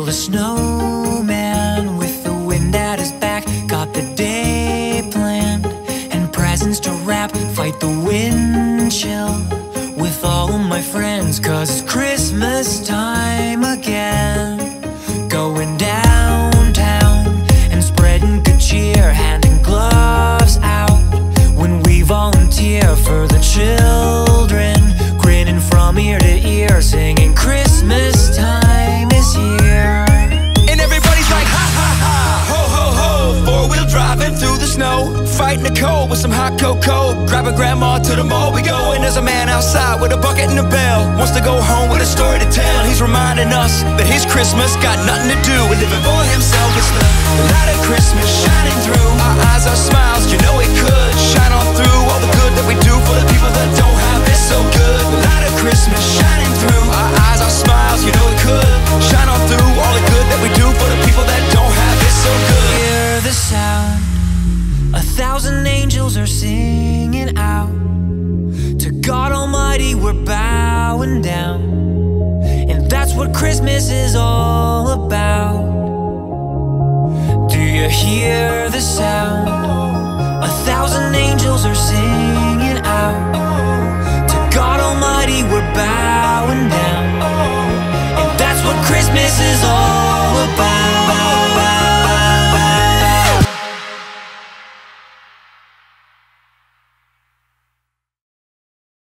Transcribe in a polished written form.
a snowman with the wind at his back. Got the day planned and presents to wrap. Fight the wind chill with all of my friends, 'cause it's Christmas time again. Going downtown and spreading good cheer, handing gloves out when we volunteer for the children, grinning from ear to ear, singing Christmas time is here. And everybody's like, ha ha ha, ho ho ho. Four-wheel driving through the snow, fighting the cold with some hot cocoa. Grabbing grandma to the mall we go, and there's a man outside with a bucket and a bell. Wants to go home with a story to tell. He's reminding us that his Christmas got nothing to do with living for himself. It's the light of Christmas shining through our eyes, our smiles, you know it could shine on through all the good that we do for the people that don't have it so good. Light of Christmas shining through our eyes, our smiles, you know it could shine on through all the good that we do for the people that don't have it so good. Hear the sound, 1,000 angels are singing out. To God Almighty we're bowing down, and that's what Christmas is all about. Do you hear the sound? 1,000 angels are singing